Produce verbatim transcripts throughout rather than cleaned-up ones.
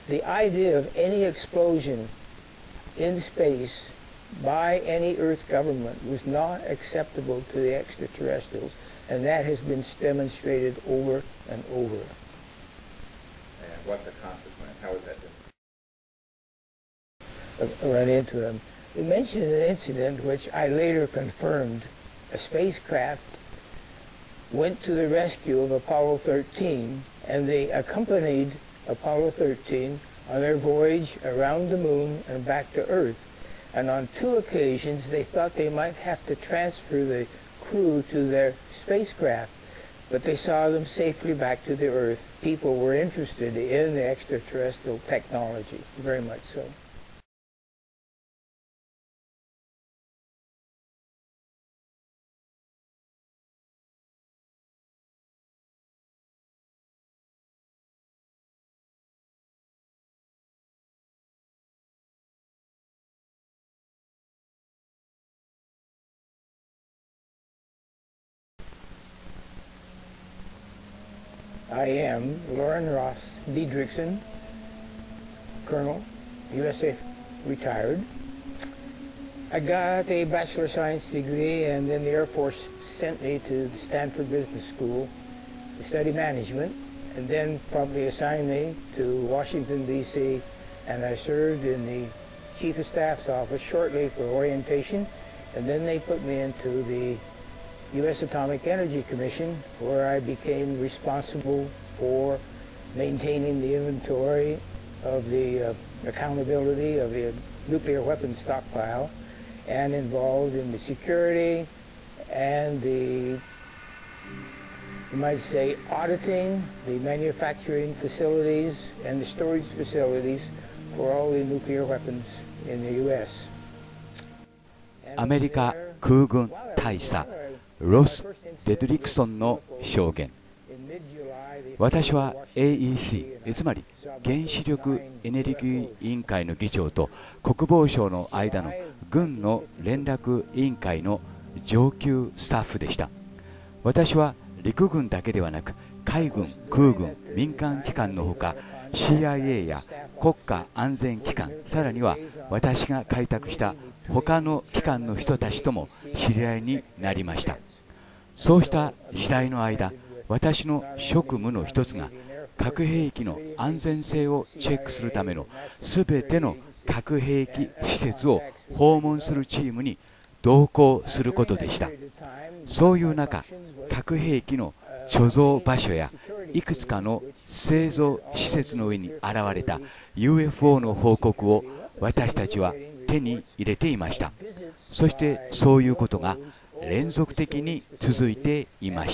the idea of any explosion in space by any Earth government was not acceptable to the extraterrestrials, and that has been demonstrated over and over. And what's the consequence? How is that different? I run into them. They mentioned an incident which I later confirmed. A spacecraft went to the rescue of Apollo thirteen, and they accompanied Apollo thirteen on their voyage around the moon and back to Earth. And on two occasions they thought they might have to transfer the crew to their spacecraft, but they saw them safely back to the Earth. People were interested in the extraterrestrial technology, very much so. I am Lauren Ross Diedrichson, Colonel, U S A retired. I got a Bachelor of Science degree, and then the Air Force sent me to the Stanford Business School to study management, and then probably assigned me to Washington, D C, and I served in the Chief of Staff's office shortly for orientation, and then they put me into the U S Atomic Energy Commission, where I became responsible for maintaining the inventory of the uh, accountability of the nuclear weapons stockpile, and involved in the security and the, you might say, auditing the manufacturing facilities and the storage facilities for all the nuclear weapons in the U S. アメリカ空軍大佐ロス・デドリクソンの証言。私は エーイーシー、つまり原子力エネルギー委員会の議長と国防省の間の軍の連絡委員会の上級スタッフでした。私は陸軍だけではなく海軍、空軍、民間機関のほか シーアイエー や国家安全機関、さらには私が開拓した他の機関の人たちとも知り合いになりました。そうした時代の間、私の職務の一つが核兵器の安全性をチェックするためのすべての核兵器施設を訪問するチームに同行することでした。そういう中、核兵器の貯蔵場所やいくつかの製造施設の上に現れた ユーエフオー の報告を私たちは手に入れていました。そしてそういうことが連続的に続いていました。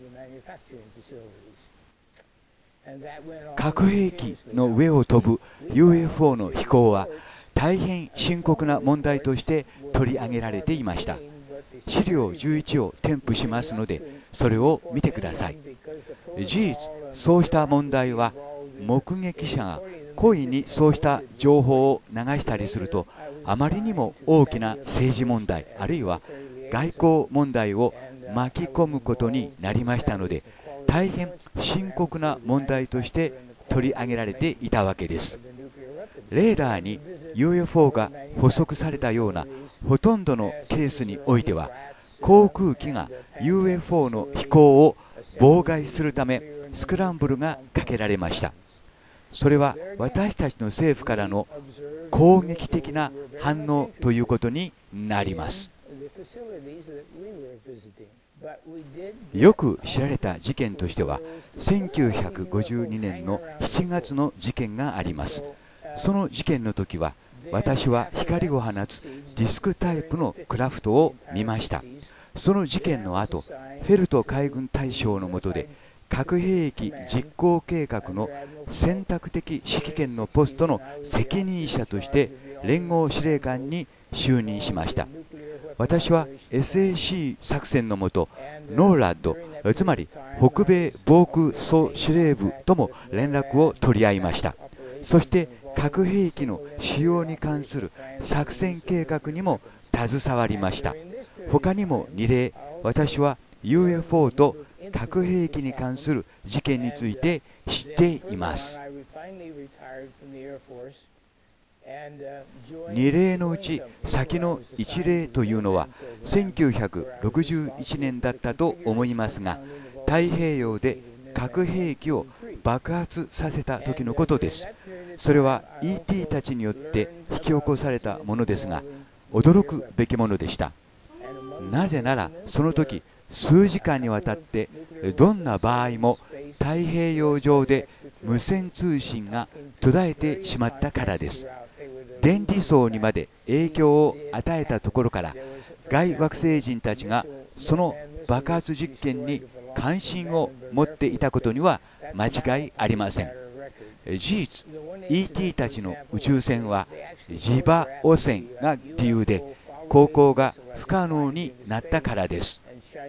核兵器の上を飛ぶ ユーエフオー の飛行は大変深刻な問題として取り上げられていました。資料じゅういちを添付しますので、それを見てください。事実、そうした問題は目撃者が故意にそうした情報を流したりすると、あまりにも大きな政治問題、あるいは外交問題を巻き込むことになりましたので、大変深刻な問題として取り上げられていたわけです。レーダーに ユーエフオー が捕捉されたようなほとんどのケースにおいては、航空機が ユーエフオー の飛行を妨害するためスクランブルがかけられました。それは私たちの政府からの攻撃的な反応ということになります。よく知られた事件としてはせんきゅうひゃくごじゅうにねんのしちがつの事件があります。その事件の時は私は光を放つディスクタイプのクラフトを見ました。その事件の後、フェルト海軍大将の下で核兵器実行計画の選択的指揮権のポストの責任者として連合司令官に就任しました。私は エスエーシー 作戦のもと、ノーラッド、つまり北米防空総司令部とも連絡を取り合いました。そして核兵器の使用に関する作戦計画にも携わりました。他にもに例、私は ユーエフオー と核兵器に関する事件について知っています。 に例のうち先のいち例というのはせんきゅうひゃくろくじゅういちねんだったと思いますが、太平洋で核兵器を爆発させた時のことです。それは イーティー たちによって引き起こされたものですが、驚くべきものでした。なぜならその時数時間にわたってどんな場合も太平洋上で無線通信が途絶えてしまったからです。電離層にまで影響を与えたところから、外惑星人たちがその爆発実験に関心を持っていたことには間違いありません。事実 イーティー たちの宇宙船は磁場汚染が理由で航行が不可能になったからです。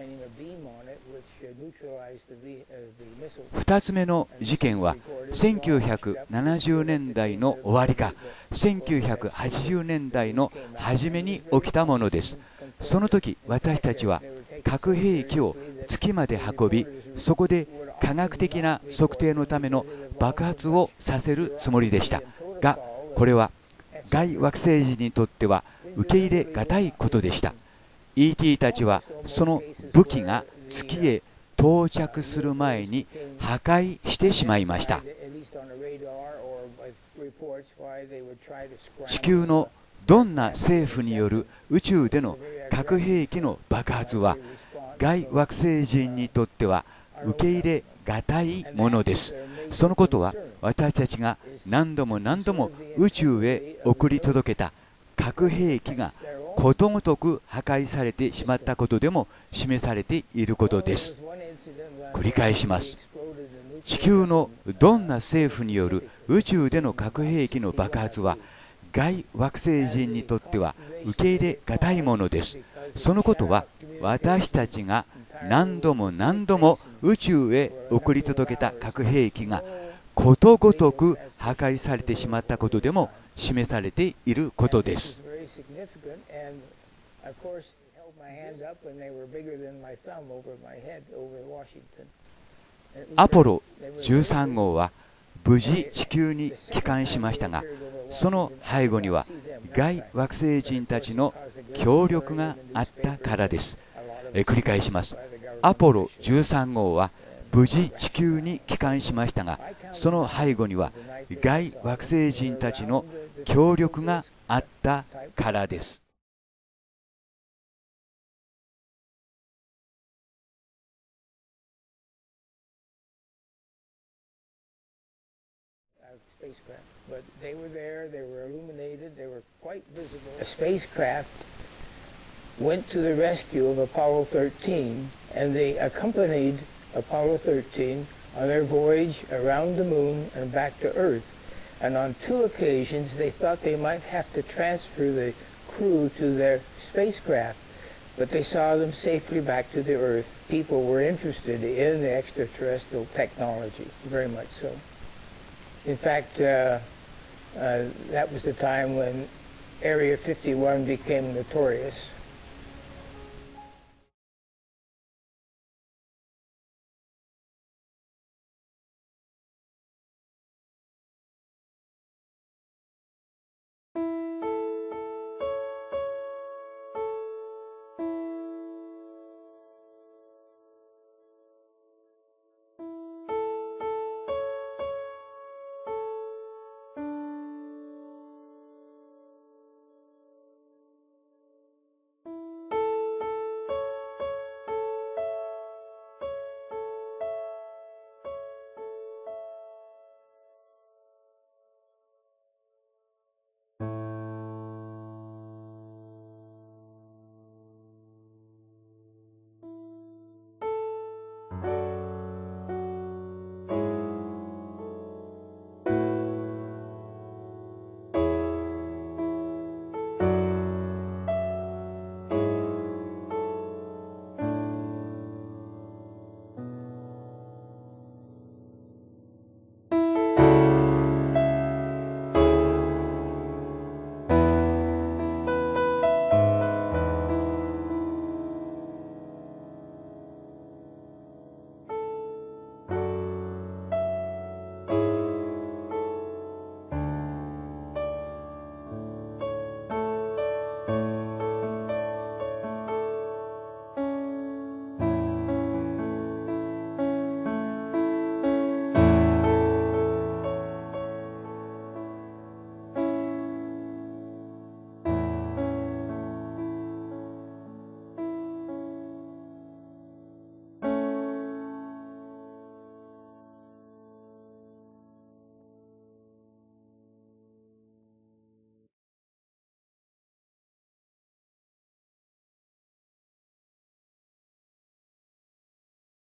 ふたつめの事件はせんきゅうひゃくななじゅうねんだいの終わりかせんきゅうひゃくはちじゅうねんだいの初めに起きたものです。その時私たちは核兵器を月まで運び、そこで科学的な測定のための爆発をさせるつもりでしたが、これは外惑星人にとっては受け入れがたいことでした。 イーティー たちはその武器が月へ到着する前に破壊してしまいました。地球のどんな政府による宇宙での核兵器の爆発は外惑星人にとっては受け入れがたいものです。そのことは私たちが何度も何度も宇宙へ送り届けた核兵器がことごとく破壊されてしまったことでも示されていることです。繰り返します。地球のどんな政府による宇宙での核兵器の爆発は外惑星人にとっては受け入れがたいものです。そのことは私たちが何度も何度も宇宙へ送り届けた核兵器がことごとく破壊されてしまったことでも示されていることです。アポロじゅうさん号は無事地球に帰還しましたが、その背後には外惑星人たちの協力があったからです。え繰り返します。アポロじゅうさん号は無事地球に帰還しましたが、その背後には外惑星人たちの協力があったからです。 But they were there, they were illuminated, they were quite visible. A spacecraft went to the rescue of Apollo thirteen, and they accompanied Apollo thirteen on their voyage around the moon and back to Earth. And on two occasions they thought they might have to transfer the crew to their spacecraft, but they saw them safely back to the Earth. People were interested in the extraterrestrial technology, very much so. In fact, uh, uh, that was the time when Area fifty-one became notorious.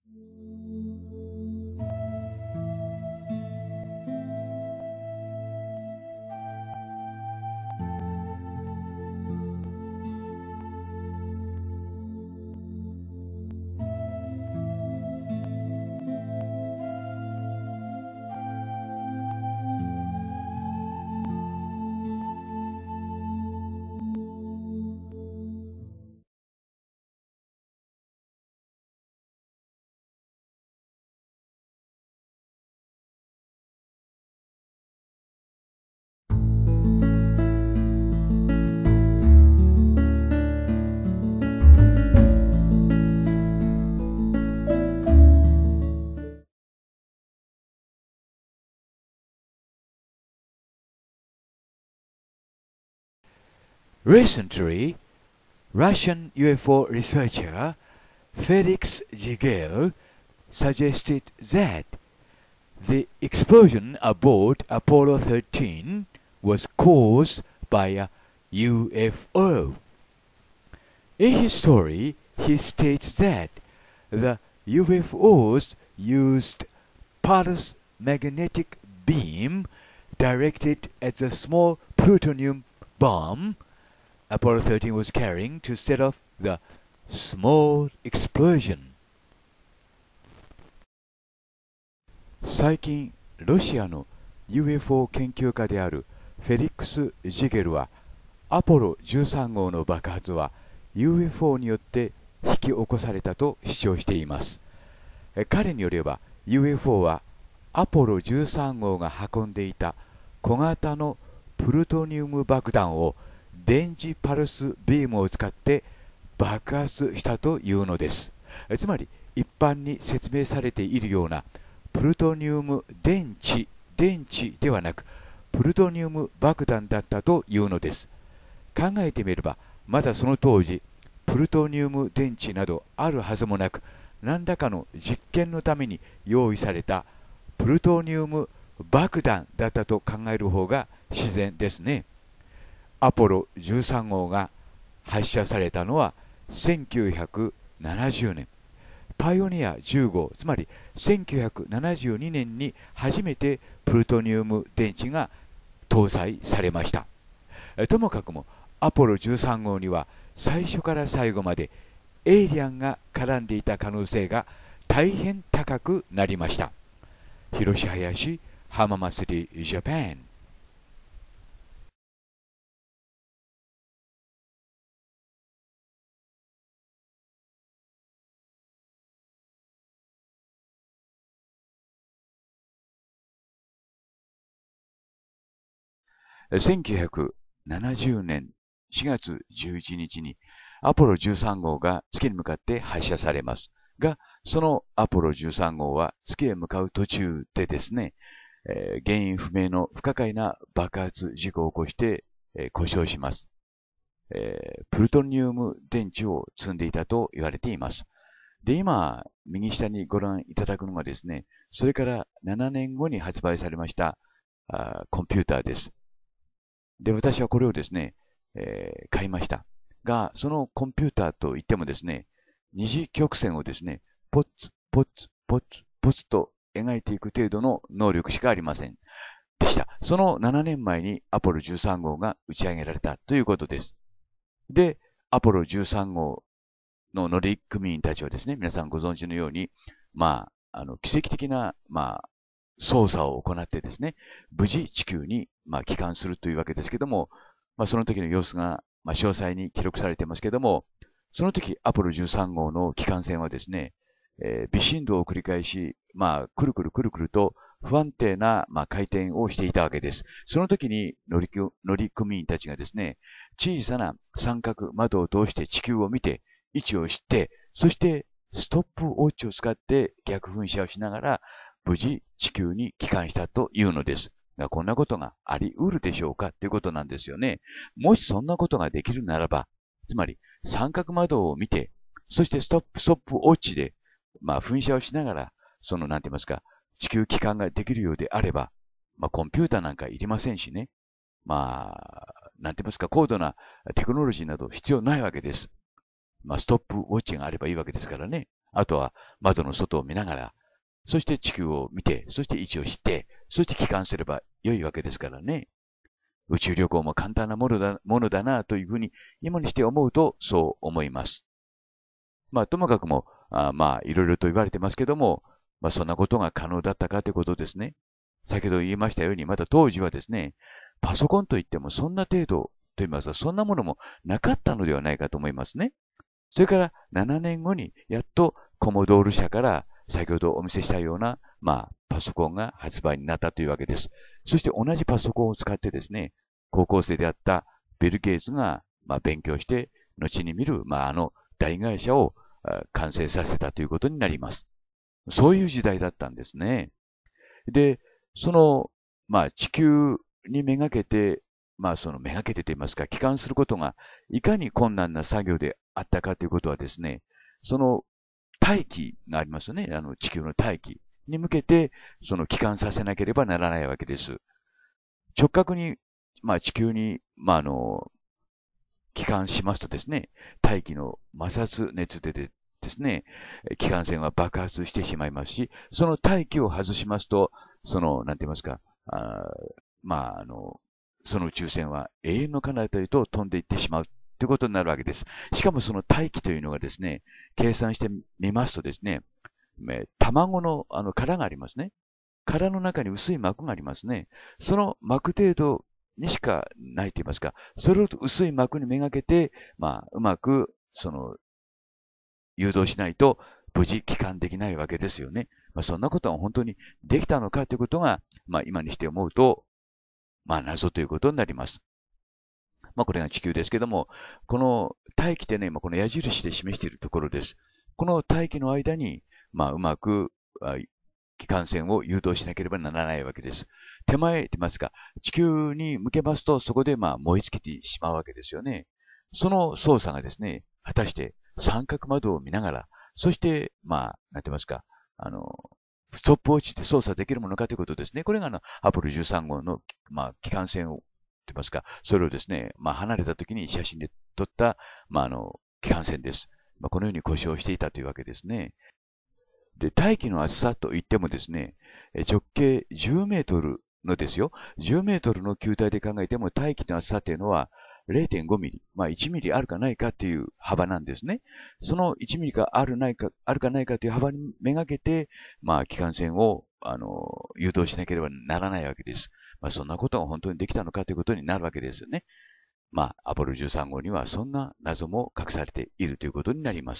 Recently, Russian U F O researcher Felix Jigel suggested that the explosion aboard Apollo thirteen was caused by a U F O. In his story, he states that the U F Os used pulse magnetic beam directed at the small plutonium bomb Apollo thirteen was carrying to set off the small explosion. 最近、ロシアの ユーエフオー 研究家であるフェリックス・ジゲルは、アポロじゅうさん号の爆発は ユーエフオー によって引き起こされたと主張しています。彼によれば、ユーエフオー はアポロじゅうさん号が運んでいた小型のプルトニウム爆弾を電磁パルスビームを使って爆発したというのです。つまり一般に説明されているようなプルトニウム電池電池ではなくプルトニウム爆弾だったというのです。考えてみればまだその当時プルトニウム電池などあるはずもなく、何らかの実験のために用意されたプルトニウム爆弾だったと考える方が自然ですね。アポロじゅうさん号が発射されたのはせんきゅうひゃくななじゅうねん、パイオニアじゅう号、つまりせんきゅうひゃくななじゅうにねんに初めてプルトニウム電池が搭載されました。ともかくもアポロじゅうさん号には最初から最後までエイリアンが絡んでいた可能性が大変高くなりました。広志林浜祭りジャパン。せんきゅうひゃくななじゅうねんしがつじゅういちにちにアポロじゅうさん号が月に向かって発射されますが、そのアポロじゅうさん号は月へ向かう途中でですね、えー、原因不明の不可解な爆発事故を起こして、えー、故障します、えー。プルトニウム電池を積んでいたと言われています。で、今、右下にご覧いただくのがですね、それからななねんごに発売されましたあコンピューターです。で、私はこれをですね、えー、買いました。が、そのコンピューターといってもですね、二次曲線をですね、ポツポツポツポツと描いていく程度の能力しかありませんでした。そのななねんまえにアポロじゅうさん号が打ち上げられたということです。で、アポロじゅうさん号の乗組員たちはですね、皆さんご存知のように、まあ、あの、奇跡的な、まあ、操作を行ってですね、無事地球に、まあ、帰還するというわけですけども、まあ、その時の様子が、まあ、詳細に記録されていますけども、その時、アポロじゅうさん号の帰還船はですね、えー、微振動を繰り返し、まあ、くるくるくるくると不安定な、まあ、回転をしていたわけです。その時に乗組員たちがですね、小さな三角窓を通して地球を見て、位置を知って、そしてストップウォッチを使って逆噴射をしながら、無事地球に帰還したというのです。がこんなことがあり得るでしょうかということなんですよね。もしそんなことができるならば、つまり三角窓を見て、そしてストップ、ストップウォッチで、まあ噴射をしながら、そのなんて言いますか、地球帰還ができるようであれば、まあコンピューターなんかいりませんしね。まあ、なんて言いますか、高度なテクノロジーなど必要ないわけです。まあストップウォッチがあればいいわけですからね。 あとは窓の外を見ながら、そして地球を見て、そして位置を知って、そして帰還すれば良いわけですからね。宇宙旅行も簡単なものだ、ものだなというふうに今にして思うとそう思います。まあともかくも、あまあいろいろと言われてますけども、まあそんなことが可能だったかということですね。先ほど言いましたように、また当時はですね、パソコンといってもそんな程度と言いますか、そんなものもなかったのではないかと思いますね。それからななねんごにやっとコモドール社から先ほどお見せしたような、まあ、パソコンが発売になったというわけです。そして同じパソコンを使ってですね、高校生であったビル・ゲイツが、まあ、勉強して、後に見る、まあ、あの大会社を完成させたということになります。そういう時代だったんですね。で、その、まあ、地球にめがけて、まあ、そのめがけてと言いますか、帰還することがいかに困難な作業であったかということはですね、その大気がありますよね。あの地球の大気に向けて、その帰還させなければならないわけです。直角に、まあ、地球に、まあ、あの、帰還しますとですね、大気の摩擦熱でですね、機関船は爆発してしまいますし、その大気を外しますと、その、なんて言いますか、あまあ、あの、その宇宙船は永遠の彼方へと飛んでいってしまうということになるわけです。しかもその大気というのがですね、計算してみますとですね、卵のあの殻がありますね。殻の中に薄い膜がありますね。その膜程度にしかないと言いますか、それを薄い膜にめがけて、まあ、うまく、その、誘導しないと無事帰還できないわけですよね。まあ、そんなことが本当にできたのかということが、まあ、今にして思うと、まあ、謎ということになります。まあ、これが地球ですけども、この大気ってね、今この矢印で示しているところです。この大気の間に、まあ、うまく、機関船を誘導しなければならないわけです。手前って言いますか、地球に向けますと、そこでまあ燃え尽きてしまうわけですよね。その操作がですね、果たして三角窓を見ながら、そして、まあ、なんて言いますか、あの、ストップウォッチで操作できるものかということですね。これがあの、アポロじゅうさん号の、まあ、機関船を、と言いますか、それをですね、まあ、離れた時に写真で撮った、まあ、あの、機関船です。まあ、このように故障していたというわけですね。で、大気の厚さといってもですね、直径じゅうメートルのですよ、じゅうメートルの球体で考えても大気の厚さというのは れいてんごミリ、まあいちミリあるかないかっていう幅なんですね。そのいちミリがあるないか、あるかないかという幅にめがけて、まあ機関船を、あの、誘導しなければならないわけです。まあそんなことが本当にできたのかということになるわけですよね。まあアポロじゅうさん号にはそんな謎も隠されているということになります。